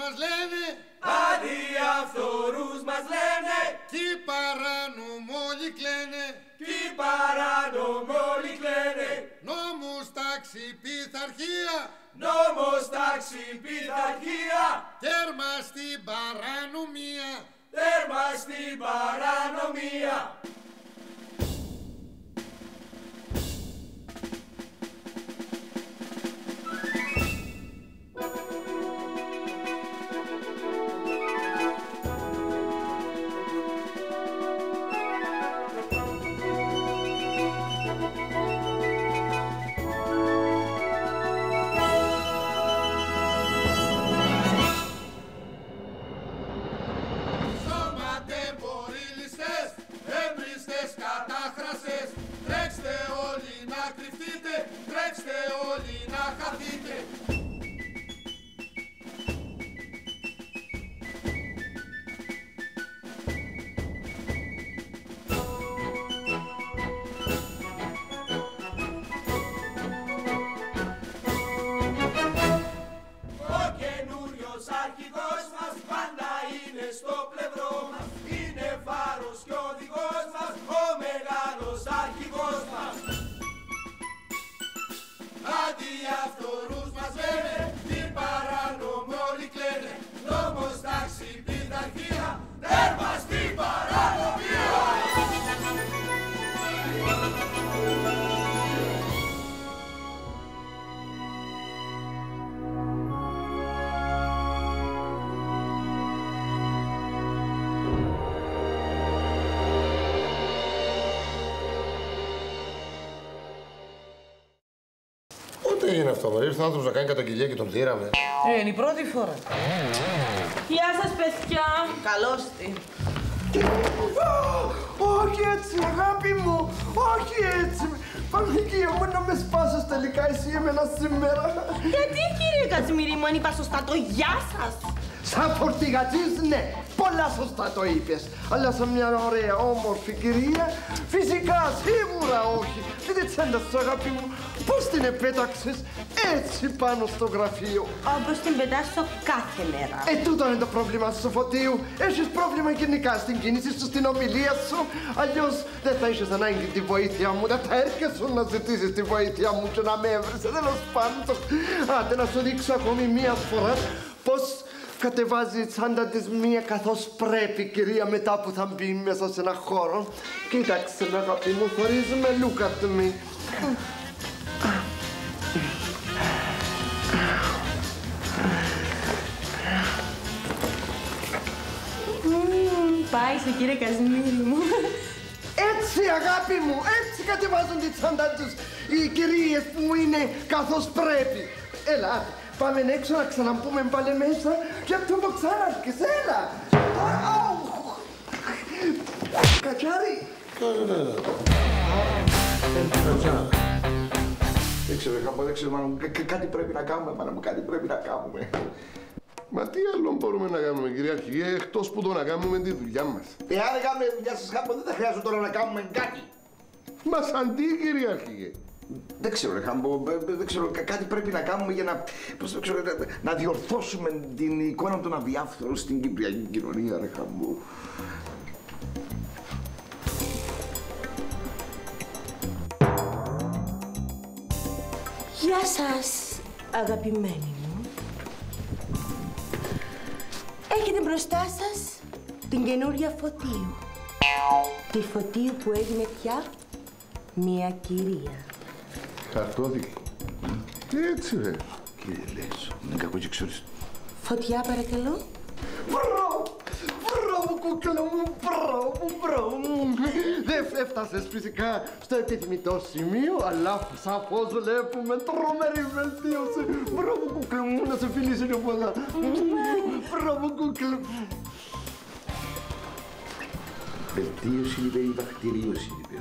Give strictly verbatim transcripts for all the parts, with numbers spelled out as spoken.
μας λένε, αδιαφθορούς μας λένε, κι οι παρανομόλοι κλαίνε, κι οι παρανομόλοι κλαίνε. Νόμος, τάξη, πειθαρχία, νόμος, τάξη, πειθαρχία, τέρμα στην παρανομία, τέρμα στην παρανομία. Τρέξτε όλοι να χαθείτε. Ο καινούριος αρχηγός μας πάντα είναι στο πλευρό μας. Είναι φάρος και οδηγός μας, ο μεγάλος αρχηγός μας. Αδιαφθορούς μας λένε, τι παρανομόλοι κλαίνε, νόμος, τάξη, πειθαρχία, τέρμα στην παρανομία. Πότε έγινε αυτό, μα ήρθε ο άνθρωπος να κάνει καταγγελία και τον δίραμε. Ε, είναι η πρώτη φορά. Γεια σας, παιδιά. Καλώς τη. Όχι έτσι, αγάπη μου, όχι έτσι. Παναγία μου, να με σπάσεις τελικά εσύ εμένα σήμερα. Γιατί, κύριε Κατσιμίρη μου, αν είπα σωστά το γεια σας. Σαν φορτηγατής, ναι, πολλά σωστά το είπες. Αλλά σαν μια ωραία, όμορφη κυρία, φυσικά, σίγουρα όχι. Και δεν τσέντας, αγάπη μου, πώς την επέταξες έτσι πάνω στο γραφείο. Όπως την πετάσω κάθε μέρα. Ε, τούτο είναι το πρόβλημα σου, Φωτίου. Έχεις πρόβλημα γενικά στην κίνηση σου, στην ομιλία σου. Αλλιώς δεν θα είχες ανάγκη τη βοήθεια μου, δεν θα έρχεσαι να ζητήσεις τη βοήθεια μου και να με έβρεσαι. Τέλος πάντων, άντε να σου δείξω ακόμη μία φορά πώς κατεβάζει η τσάντα της μία καθώς πρέπει, κυρία, μετά που θα μπει μέσα σε ένα χώρο. Κοίταξε, αγάπη μου, θωρείς με, look at me. Πάει στο κύριε Κασμίρη μου. Έτσι, αγάπη μου, έτσι κατεβάζουν τη τσάντα τους οι κυρίες που είναι καθώς πρέπει. Έλα, πάμε έξω να ξαναμπούμε πάλι μέσα και αυτό που ξανάρχες, έλα. Κατσάρι. Δεν ξέρω, δεν ξέρω, μάνα μου, κάτι πρέπει να κάνουμε, μάνα μου, κάτι πρέπει να κάνουμε. Μα τι άλλο μπορούμε να κάνουμε, κυρία Αρχηγέ, εκτός που το να κάνουμε τη δουλειά μας. Εάν δεν κάνουμε τη δουλειά σας Χάμπο, δεν θα χρειάζεται τώρα να κάνουμε κάτι. Μα σαν τι, κυρία Αρχηγέ. Δεν ξέρω, ρε Χάμπο, δεν ξέρω, κάτι πρέπει να κάνουμε για να, πώς το ξέρω, να διορθώσουμε την εικόνα των αδιάφθορων στην κυπριακή κοινωνία, ρε Χάμπο. Γεια σας, αγαπημένοι μου. Έχετε μπροστά σας την καινούρια Φωτίου. Τη Φωτίου που έγινε πια μία κυρία. Χαρτόδικη. Τι έτσι, ρε. Κύριε Λέσο, είναι κακό και ξέρεις. Φωτιά, παρακαλώ. Μπράβο, μπράβο, κούκλα μου, μπράβο, μπράβο. Δεν έφτασες φυσικά στο επιθυμητό σημείο, αλλά σαφώς βλέπουμε τρομερή βελτίωση. Μπράβο, κούκλα μου, να σε φιλήσω και πολλά. Μπράβο, κούκλα. Βελτίωση είπε ή βακτηρίωση είπε.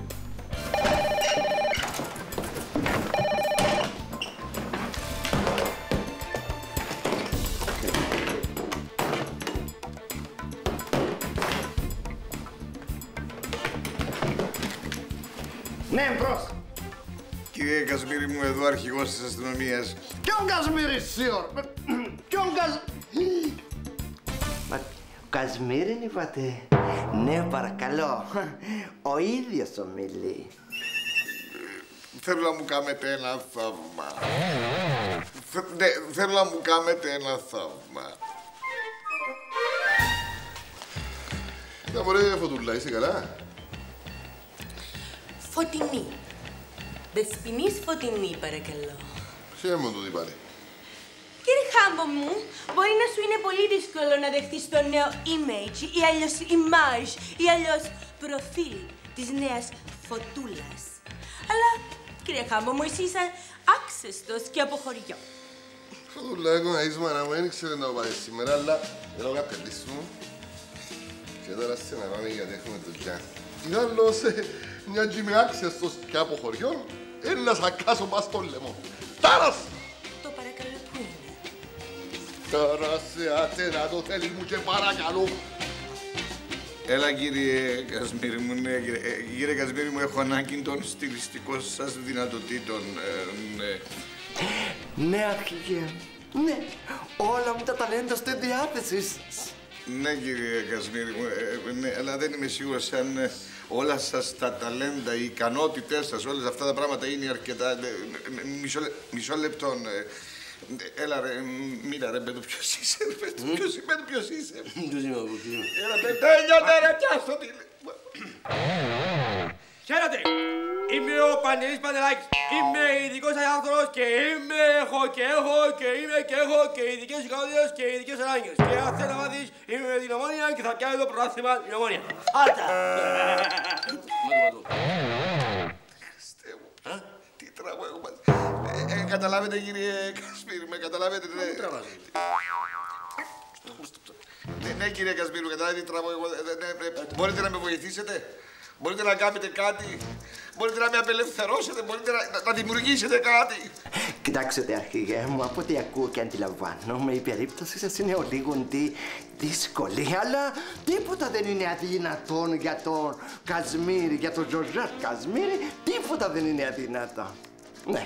Ναι, μπρος. Κύριε Κασμίρη μου, εδώ αρχηγός της αστυνομίας. Ποιον Κασμίρη, σιωρ. Ποιον Κασ... Μα ο Κασμίριν είπατε? Ναι, παρακαλώ. Ο ίδιος ομιλεί. Θέλω να μου κάνετε ένα θαύμα. Ναι, θέλω να μου κάνετε ένα θαύμα. Να μωρέ Φωτούλα, είσαι καλά? Φωτεινή. Δεσποινής Φωτεινή, παρακαλώ. Ποια μου το τι πάλι? Κύριε Χάμπο μου, μπορεί να σου είναι πολύ δύσκολο να δεχτείς το νέο image ή αλλιώς image ή αλλιώς προφίλ της νέας Φωτούλας. Αλλά, κύριε Χάμπο μου, εσύ είσαι άξεστος και από χωριό. Φωτούλα, έχω να είσαι μάνα μου, δεν ήξερε να το πάρεις σήμερα, αλλά θέλω κάποια λύση μου. Και τώρα σε να πάμε γιατί έχουμε δουλειά. Τι άλλος, μια και είμαι άξεστος και από χωριό, έλα να κάσω πας στο λαιμό. Τάρας! Το παρακαλώ που είναι. Τώρα σε άτερα το θέλει μου και παρακαλώ. Έλα κύριε Κασμίρη μου, ναι, κύριε, ε, κύριε Κασμίρη μου, έχω ανάγκη των στιλιστικών σας δυνατοτήτων. Ε, ναι. Ναι, αρχηγέ. Ναι, όλα μου τα ταλέντα στη διάθεση σας. Ναι, κύριε Κασμίρη μου, ε, ναι, αλλά δεν είμαι σίγουρος αν ε, όλα σας τα ταλέντα, οι ικανότητές σας, όλες αυτά τα πράγματα είναι αρκετά. Ε, ε, μισό, μισό λεπτό. Ε, έλα ρε, μίλα ρε, πέτω ποιος είσαι, ρε, πέτω ποιος, πέτω ποιος είσαι. Ποιος είμαι από εκεί. Έλα, τέλειωτε ρε, πιάστο τι. Χαίρετε! Είμαι ο Πανελής Πανελάκης. Είμαι ειδικός άνθρωπος και είμαι, έχω και έχω και είμαι και έχω και ειδικές ικανότητες και ειδικές ανάγκες. Και αν θέλεις να μάθεις, είμαι με την Ομόνια και θα πιάνω το πρωτάθλημα την Ομόνια. Άρτα! Ματού, ματού. Χριστέ μου, τι τραβώ έχω πάθει. Ε, καταλάβετε κύριε Κασμίρη, με καταλάβετε. Μα μου τραβάζει. Ναι κύριε Κασμίρη, καταλάβετε τι τραβώ εγώ. Μπορείτε να με βοηθήσετε. Μπορείτε να κάνετε κάτι, μπορείτε να με απελευθερώσετε, μπορείτε να, να δημιουργήσετε κάτι. Κοιτάξτε, αρχηγέ μου, από ό,τι ακούω και αντιλαμβάνομαι, η περίπτωση σας είναι ο λίγο δύσκολη, αλλά τίποτα δεν είναι αδυνατόν για τον Κασμίρη, για τον Ζωζάς Κασμίρη, τίποτα δεν είναι αδυνατό. Ναι.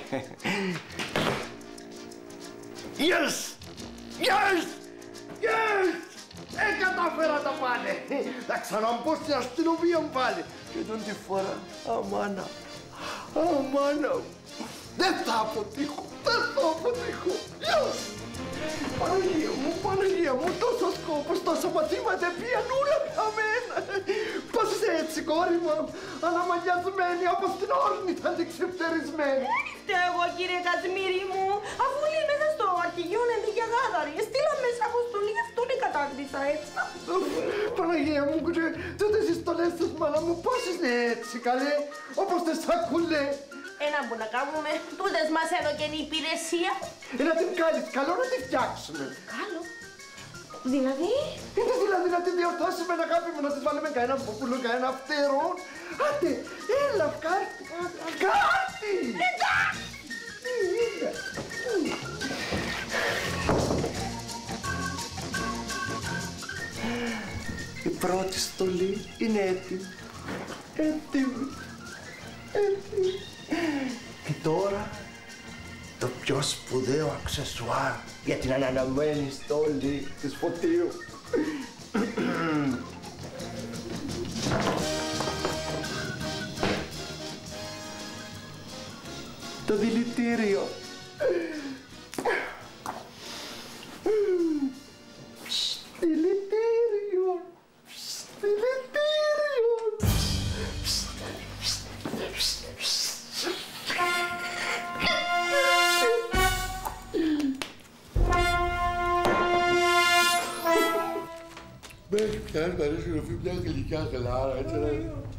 Yes! Yes! Yes! Ε, κατάφερα τα πάλι. Θα ξαναμπω στην αστυνομία πάλι. Και τον τη φορά, αμάνα, αμάνα, δεν θα αποτύχω, δεν θα αποτύχω. Yes! Παναγία μου, Παναγία μου, τόσο σκόπος, τόσα μαθήματα πήγαν όλα χαμένα. Πώς είσαι έτσι, κόρη μου, αναμαγιασμένη, όπως την όρνη θα την ξεφτερισμένη. Δεν φταίω εγώ, κύριε Κασμίρη μου, αφού λέει μέσα στο αρχηγείο είναι για γάδαρη. Στείλα μέσα αποστολή, αυτό είναι κατάκτησα, έτσι. Παναγία μου, τούτες οι στολές της μάνα μου, πώς είναι έτσι, καλέ, όπως τις σακούλε. Ένα που να κάνουμε, τούτες μας έδωκε η υπηρεσία. Ε, να την κάνεις καλό, να τη φτιάξουμε. Καλό. Δηλαδή. Είναι δηλαδή να τη διορθώσουμε, αγάπη μου, να της βάλουμε κανένα ποπούλο, κανένα φτερό. Άντε, έλα, κάτι, κάτι. Η πρώτη στολή είναι έτοιμη. Έτοιμη. Έτοιμη. Και τώρα το πιο σπουδαίο αξεσουάρ για την αναναμένη στόλη της Φωτίου. Το δηλητήριο. Δηλητήριο. Δηλητήριο. Μέχρι πιάνει να ρίξει ροφή μια γλυκιά γλάρα, έτσι ρε.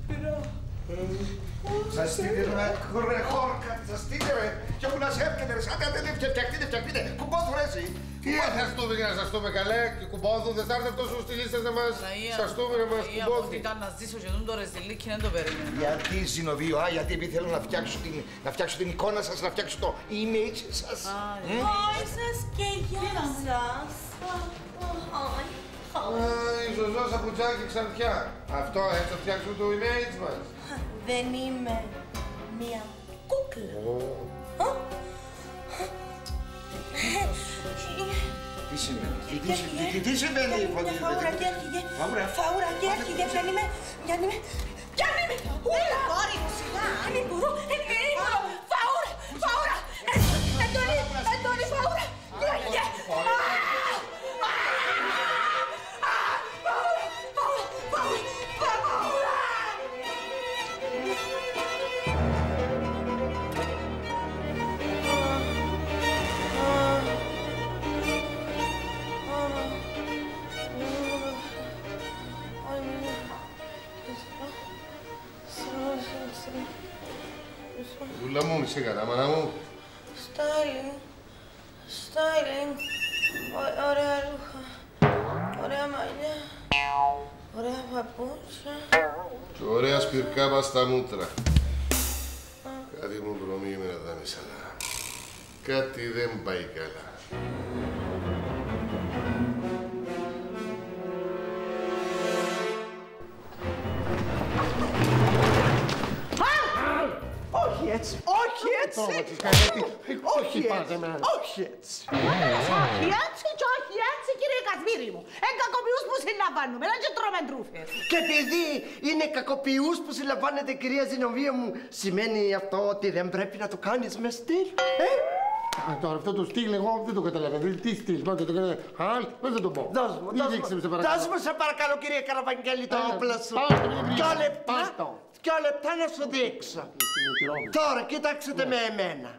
Σας στείλε ρε χόρκα, σας στείλε ρε. Και όπου να σε έρχεται ρε, σαν δεν φτιαχτείτε, φτιαχτείτε. Κουμπόθου ρε εσύ. Τι θα στούμε για να σας στούμε καλέ και κουμπόθου, δεν θα έρθει αυτός ο στυλίστας να μας σας στούμε να μας κουμπόθου. κουμπόθου. Ήταν να ζήσω και τον τώρα στη λύκη δεν το περίμενα. Γιατί Ζηνοβίου, α, γιατί επειδή θέλω να φτιάξω την, να φτιάξω την εικόνα σας, να φτιάξω το image σας. Γεια σας και γεια σας. Η Ζωζό Σαπουτσάκι ξανθιά. Αυτό έτσι θα φτιάξουμε το image μας. Δεν είμαι μία κούκλα. Τι σημαίνει. Τι συμβαίνει, Φωτεινή? Φαούρα και έρχεται. Φαούρα και έρχεται. Πιάνει με. Πιάνει με. Πιάνει με. Ούλα. Κόρη μου, σιγά. Δεν μπορώ. Δεν μπορώ. Φαούρα. Φαούρα. Εντολή. Εντολή, Φαούρα. Τι έγινε. Ούλα μου, είσαι καλά, μάνα μου. Στάιλινγκ. Στάιλινγκ. Ωραία ρούχα. Ωραία μαλλιά. Ωραία παπούτσια. Και ωραία σπιρκά πας στα μούτρα. Κάτι μου προμείνει να τα μισαλά. Κάτι δεν πάει καλά. Όχι έτσι, όχι έτσι! Όχι έτσι, όχι έτσι! Όχι έτσι και όχι έτσι, κύριε Κασμίρη μου. Εν κακοποιούς που συλλαμβάνουμε, δεν και τρώμε τρούφες. Και επειδή είναι κακοποιούς που συλλαμβάνετε, κυρία Ζηνοβία μου, σημαίνει αυτό ότι δεν πρέπει να το κάνεις με στυλ, ε? Α, τώρα αυτό το στυλ εγώ δεν το καταλαβαίνω. Τι στυλ, πάτε το κάνετε. Αλ, πώς θα το πω. Δώσ' μου, δώσ' μου, δώσ' μου σε παρακαλώ, κύριε Καραβαγγέλη, το όπλο σου. Δυο λεπτά, δυο λεπτά να σου δείξω. Τώρα, κοιτάξτε με εμένα.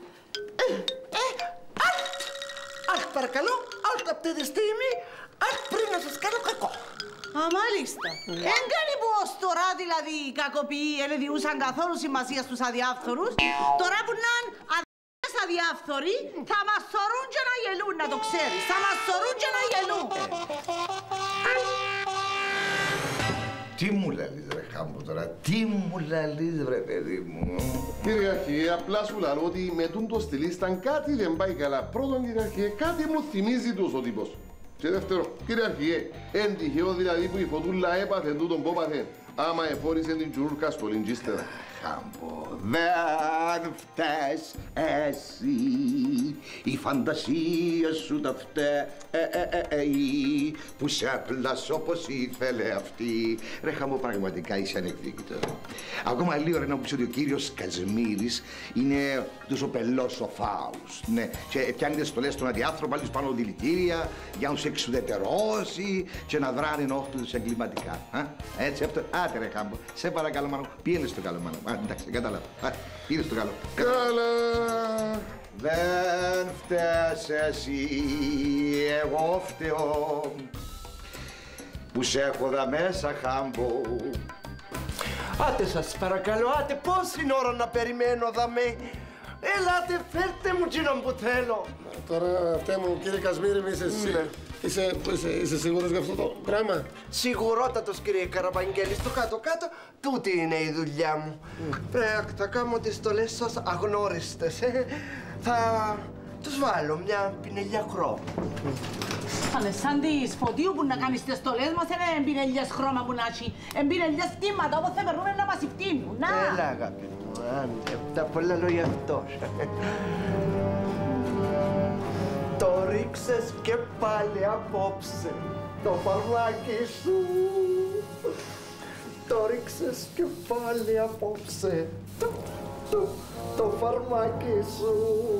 Αλτ, αλτ παρακαλώ, αλτ αυτή τη στιγμή, αλτ πριν να σας κάνω κακό. Α, μάλιστα. Εν κάνει που ως τώρα δηλαδή οι κακοποιοί δεν διούσαν καθόλου σημασία στους αδιάφθορους. Τώρα που να είναι αδειές αδιάφθοροι θα μας θωρούν και να γελούν, να το ξέρεις. Θα μας θωρούν και να γελούν. Τι μου λαλείς ρε Χάμπο τώρα, τι μου λαλείς ρε παιδί μου. Κυριαρχίε, απλά σου λέω ότι με τούν το στυλίσταν κάτι δεν πάει καλά. Πρώτον, κυριαρχίε, κάτι μου θυμίζει τους ο τύπος. Και δεύτερον, κυριαρχίε, εν τυχαίο δηλαδή που η Φωτούλα έπαθε τούτον που έπαθε, άμα εφόρησε την τσουρούρκα στο λιντζίστερα. Χάμπο, δεν φταίς εσύ, η φαντασία σου τα φταίει, που σε απλάς όπως ήθελε αυτή. Ρε Χάμπο, πραγματικά είσαι ανεκδίκητο. Ακόμα λίγο ρε να μου πεις ότι ο κύριος Κασμίρης είναι τους οπελός ο Φάους. Ναι, και πιάνεται στολές στον αδιάθρωπο, άλλους πάνω δηλητήρια, για να τους εξουδετερώσει και να δράνε ενόχλητους εγκληματικά. Έτσι, αυτό. Άντε ρε Χάμπο, σε παρακαλώ μάνα, πήγαινε στο καλό μάνα. Α, εντάξει, κατάλαβα. Πήγαινε στο καλό. Καλά! Δεν φταίς εσύ, εγώ φταίω, που σε έχω δα μέσα, Χάμπο. Άτε σας παρακαλώ, άτε πόση ώρα να περιμένω δαμέ. Ελάτε, φέρτε μου εκείνον που θέλω. Τώρα φταίει μου, κύριε Κασμίρη, είσαι εσύ. Είσαι, είσαι, είσαι σίγουρος για αυτό το πράγμα. Σιγουρότατος, κύριε Καραβαγγέλη, στο κάτω-κάτω, τούτη είναι η δουλειά μου. Πρέπει να κάνω τις στολές σας αγνώριστες, ε. Θα τους βάλω μια πινελιά χρώμα. Πάνε σαν της Φωτίου που να κάνεις τις στολές μας, είναι εμπειρελιές χρώμα που να έχει. Εμπειρελιές στήματα, όπως θα περνούν να μας φτύνουν. Να! Έλα, αγάπη μου, άντε, τα πολλά λόγια αυτός. Το ρίξες και πάλι απόψε, το φαρμάκι σου. Το ρίξες και πάλι απόψε, το, το, το φαρμάκι σου.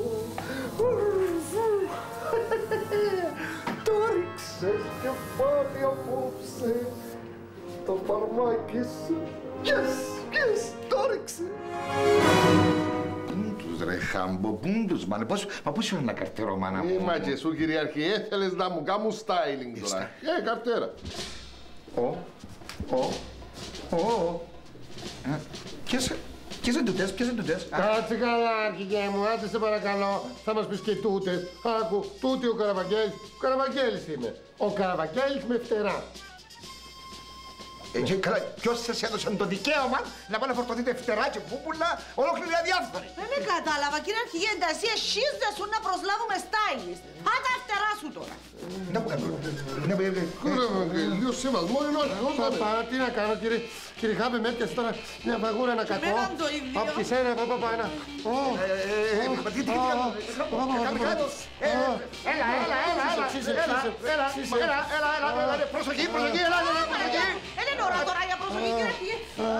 Το ρίξες και πάλι απόψε, το φαρμάκι σου. Yes, yes, το ρίξε. Πούντους ρε Χάμπο, πούντους μάνα, πώς, μα πώς είναι ένα καρτέρο μάνα μου. Είμα και σου κυριαρχίε, θέλεις να μου κάνουν styling τώρα. Ε, καρτέρα. Ω, ω, ω, ποιες, ποιες είναι τούτες, ποιες είναι τούτες. Κάτσε καλά, αρχηγέ μου, άντε σε παρακαλώ. Θα μας πεις και τούτες. Άκου, τούτη ο Καραβαγγέλης. Ο Καραβαγγέλης είμαι. Ο Καραβαγγέλης με φτερά. Ε, και καλά, ποιος σας έδωσε το δικαίωμα να πάνε να φορτωθείτε φτερά και πούπουλα ολόκληρη αδιάφθορη. Δεν με κατάλαβα, κύριε Αρχηγέ, εσύ εσείς δεν σου να προσλάβουμε stylist. Πάτα φτερά σου τώρα. Να που κάνω. Λίγο σεβασμό είναι όχι. Παπα, τι να κάνω, κύριε, κύριε Χάμπε, με έπιασε τώρα μια φαγούρα, ένα κακό. Μέναν το ίδιο. Απ' τη σένα, παπα, ένα. τι τι κάνω. Έλα, έλα, έλα, έλα, έλα, έλα, έλα, έλα, προσοχή, προσοχή, έλα, έλα, προσοχή. Δεν είναι ώρα τώρα για προσοχή, κύριε.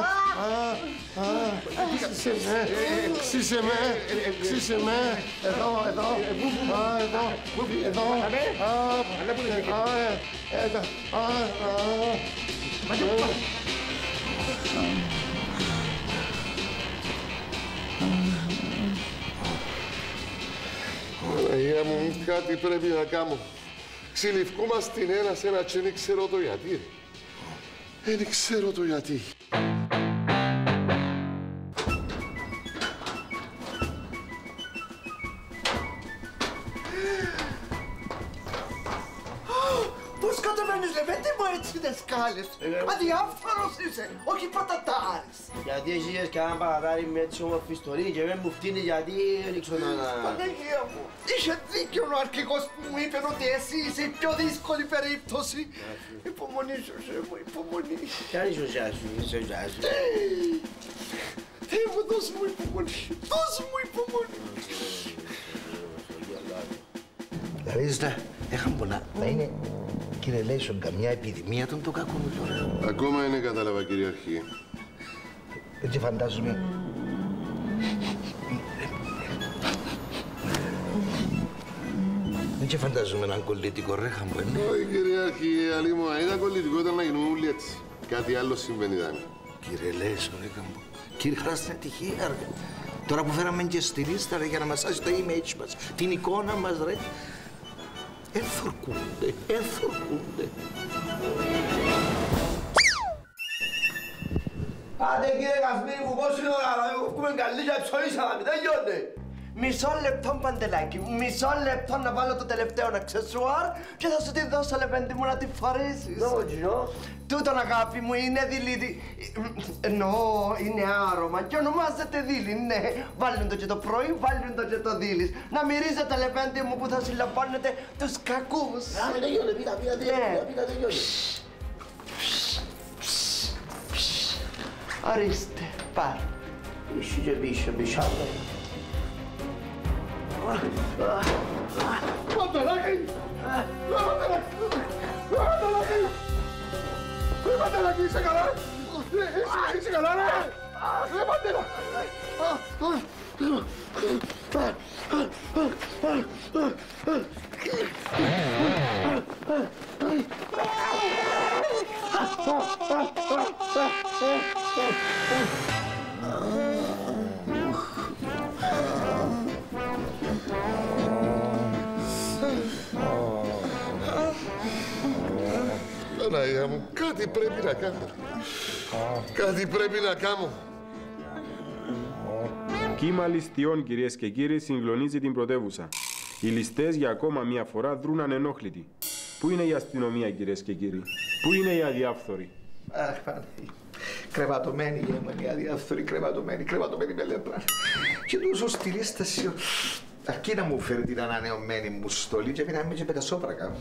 Ξύσε με, ξύσε με, ξύσε με. Εδώ, εδώ, εδώ, εδώ. Παναγία μου, κάτι πρέπει να κάνω. Ξυλιφκούμαστε την ένα σε ένα και δεν ξέρω το γιατί. Δεν ξέρω το γιατί. Πώς κατεβαίνεις, Λεβέντη μου, έτσι δεν σκάλες. Αδιάφθορος είσαι, όχι πατατάρης. Γιατί εσύ είσαι κανένα πατατάρι με έτσι όμορφη ιστορία και δεν μου φτύνει γιατί δεν ξέρω να... Παναγία μου, είχε δίκιο ο αρχηγός που μου είπε ότι εσύ είσαι η πιο δύσκολη περίπτωση. Υπομονή σου, μου, υπομονή. Ποια είναι η σωσιά σου, η σωσιά σου. Θεέ μου, δώσ' μου υπομονή, δώσ' μου υπομονή. Λαρίζα, έχαν πολλά. Να είναι, κύριε Λέισον, καμιά επιδημία των το κακό μου τώρα. Ακόμα δεν κατάλαβα, κύριε Αρχηγέ. Έτσι φαντάζομαι. Έτσι φαντάζομαι έναν κολλητικό ρε χαμπένε. Όχι, κύριε Αρχηγέ, αλλή μου, ήταν κολλητικό, ήταν να γίνουμε όλοι έτσι. Κάτι άλλο συμβαίνει, ήταν. Κύριε Λέισον, ρε χαμπό. Κύριε Χράστα, τυχαία, ρε. Τώρα που φέραμε και στη λίστα, ρε, για να μας άσει το image μας, την εικόνα μας, ρε. Ενθορκούνται, ενθορκούνται. Άντε κύριε Κασμίρη μου, πώς είναι ώρα να έχουμε καλή και ψωλίσαμε, δεν γιώνται. Μισό λεπτό, Παντελάκη, μισό λεπτό να βάλω το τελευταίο αξεσουάρ και θα σου τη δώσω, Λεβέντη μου, να τη φορέσεις. Νόμο, Τούτον, αγάπη μου, είναι δειλίδι. Εννοώ, είναι άρωμα και ονομάζεται δείλη, ναι. Βάλουν το και το πρωί, βάλουν το και το δείλης. Να μυρίζετε, Λεβέντη μου, που θα συλλαμβάνετε τους κακούς. Άμε, δεν γιώνται, πίτα, πίτα, πίτα, πίτα, δεν γιώνται. Ορίστε, πάρ. Είσαι και πίσω, πίσω. Παντελάκη! Παντελάκη! Παντελάκη, είσαι καλά! Είσαι καλά, ρε! Ρε, Παντελάκη! Παναγία μου, κάτι πρέπει να κάνω. Κάτι πρέπει να κάνω. Κύμα ληστειών, κυρίες και κύριοι, συγκλονίζει την πρωτεύουσα. Οι ληστές για ακόμα μία φορά δρούν ανενόχλητοι. Πού είναι η αστυνομία, κυρίες και κύριοι? Πού είναι οι αδιάφθοροι? Αχ, πάνε. Κρεβατωμένοι γέμανοι, αδιάφθοροι, κρεβατωμένοι, κρεβατωμένοι με λέπρα. Και τόσο στη λίστα σου. Αρκεί να μου φέρει την ανανεωμένη μου στολή και να μην και πετασόπρακα.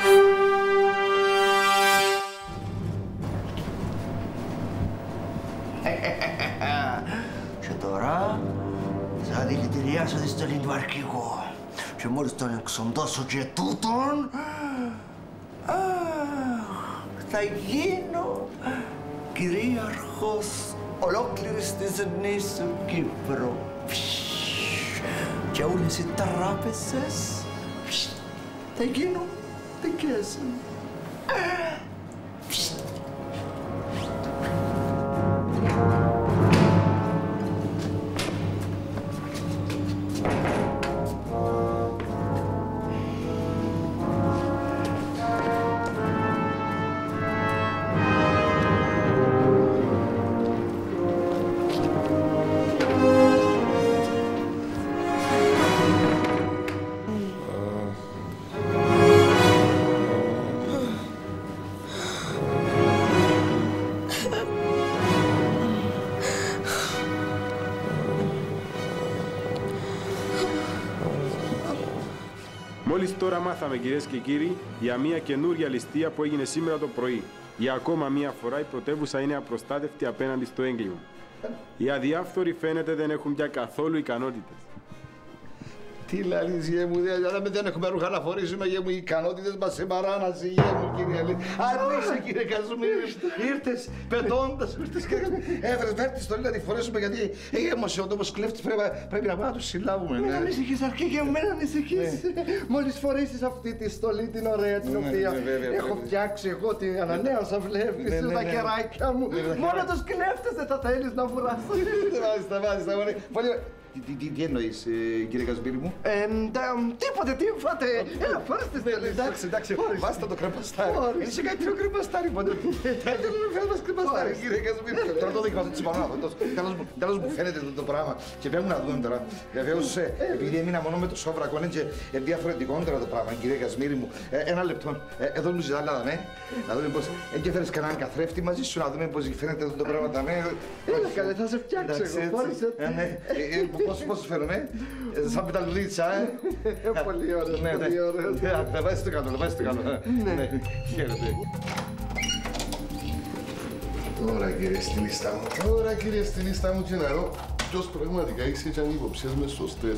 Και τώρα θα δηλητηριάσω τη στολή του αρχηγού. Και μόλις τον εξοντώσω και τούτον, θα γίνω κυρίαρχος ολόκληρης της νήσου Κύπρου. Και όλες οι τράπεζες θα γίνουν δικές μου. Μόλις τώρα μάθαμε, κυρίες και κύριοι, για μια καινούρια ληστεία που έγινε σήμερα το πρωί. Για ακόμα μια φορά η πρωτεύουσα είναι απροστάτευτη απέναντι στο έγκλημα. Οι αδιάφθοροι φαίνεται δεν έχουν πια καθόλου ικανότητες. Τι λαλείς, γε μου, δεν έχουμε ρούχα να φορήσουμε, γε μου, οι ικανότητες μας σε παράναση, γε μου, κύριε Αλή. Ανοίξε, κύριε Καζουμίρη, ήρθες πετώντας, ήρθες και έφερες βέρτη στολή να τη φορέσουμε, γιατί έγεμος ο τόπος κλέφτης, πρέπει να πάμε να τους συλλάβουμε. Μην ανησυχείς, αρχηγέ μου, μην ανησυχείς. Μόλις φορέσεις αυτή τη στολή την ωραία, την οποία έχω φτιάξει εγώ, την ανανέωσα, βλέπεις, τα κεράκια μου. Μόνο τους κλέφτες δεν θα θέλεις να βουράσουν. Μάλιστα, μάλιστα, μάλιστα. Τι εννοείς, κύριε Καζουμίρη μου? Τίποτε, τι φάτε. Έλα, φορές τη στολή. Εντάξει, εντάξει, βάστα το κρεπαστάρι. Είσαι κάτι πιο κρεπαστάρι, πότε. Δεν μου φέρνεις κρεπαστάρι, κύριε Καζουμίρη. Τώρα το δείχνω, έτσι πάνω. Τέλος μου φαίνεται το πράγμα. Και πρέπει να δούμε τώρα. Βεβαίως, επειδή έμεινα μόνο με το σόβρακο, είναι και διαφορετικό τώρα το πράγμα, κύριε Καζουμίρη μου. Ένα λεπτό. Εδώ μου ζητά να δούμε. Να δούμε πώς. Εν και φέρεις κανέναν καθρέφτη μαζί σου, να δούμε πώς φαίνεται το πράγμα. Έλα, καλέ, θα σε φτιάξω εγώ. Πώς φέρουμε, σαν πεταλουδίτσα, ε. Πολύ ωραίο, πολύ ωραίο. Θα βάζεις το κάτω, θα βάζεις το κάτω. Ναι, χαίρετε. Τώρα κύριε στυλίστα μου, τώρα κύριε στυλίστα μου και να δω ποιος πραγματικά είσαι και αν οι υποψίες με σωστές.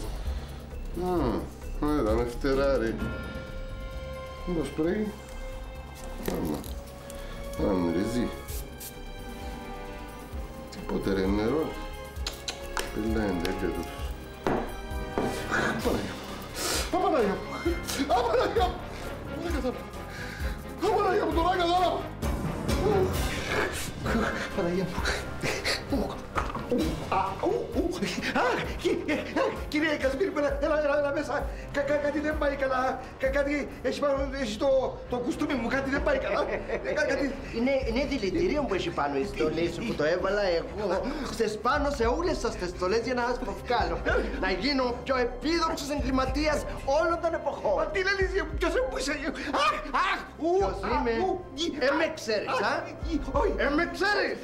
Α, εδώ με φτερά ρε. Μήπως πρέπει. Άμα, άμα μυρίζει. Τίποτε ρε νερό. Πελά είναι τέτοια τους. Παναγιά μου. Παναγιά μου. Παναγιά μου. Παναγιά μου, τώρα κατάλαβα. Παναγιά μου. Κύριε Καζουμίρη, έλα μέσα. Κάτι δεν πάει καλά. Κάτι έχει πάνω το κουστούμι μου, κάτι δεν πάει καλά. Είναι δηλητήριο που έχει πάνω η στολή σου που το έβαλα εγώ. Χθες πάνω σε όλες σας τις στολές για να σας προβκάλω. Να γίνω ο πιο επίδοξος εγκληματίας όλων των εποχών. Τι λες, ποιος είσαι. Ποιος είμαι. Ε, με ξέρεις, α. Ε, με ξέρεις.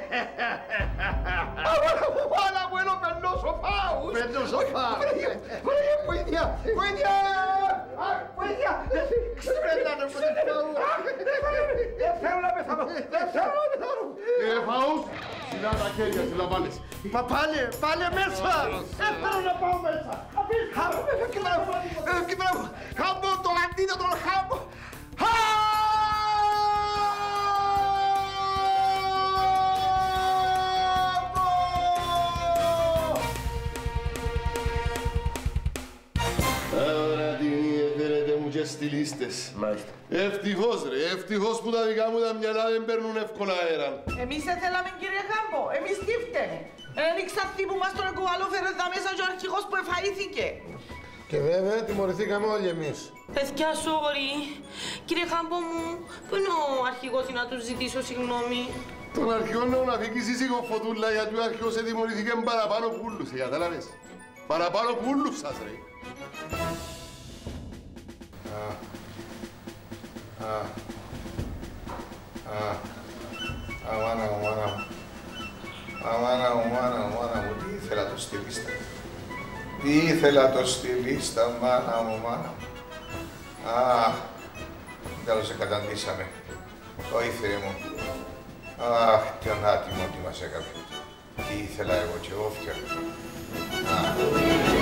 Όλα μου είναι ο πενός ο Φάους! Πενός ο Φάους! Βοήθεια! Βοήθεια! Βοήθεια! Ξεπέλανε από τον Φάου! Δεν θέλω να πεθάνω! Δεν θέλω να πεθάνω! Ε, Φάους! Σιγά τα χέρια, συλλαμβάνες! Μα πάλε, πάλε μέσα! Δεν θέλω να πάω μέσα! Χάμπο το αντίδοτο χάμπο! Στυλίστες. Μάλιστα. Ευτυχώς ρε, ευτυχώς που τα δικά μου τα μυαλά δεν παίρνουν εύκολα αέρα. Εμείς δεν θέλαμε κύριε Χάμπο, εμείς τι φταίμε. Ένιξα αυτοί που μας τον εκουβαλόφερε εδώ μέσα και ο αρχηγός που εφαΐθηκε. Και βέβαια τιμωρηθήκαμε όλοι εμείς. Παιδιά, sorry. Κύριε Χάμπο μου, πού είναι ο αρχηγός για να του ζητήσω συγγνώμη? Τον αρχηγό να τον αφήκεις σύζυγο φωτούλα γιατί ο αρχηγός ετιμωρηθήκε παραπάνω πουλούς, κατάλαβες. Παραπάνω πουλούς σας ρε. Αμάνα μου, μάνα μου. Αμάνα μου, μάνα μου, μάνα μου. Τι ήθελα το στη λίστα. Τι ήθελα το στη λίστα, μάνα μου, μάνα μου. Αχ, τέλος εκαταντήσαμε. Το ήθελε μου. Αχ, τι άτιμο τι μας έκανε. Τι ήθελα εγώ και εγώ φτιάχνα.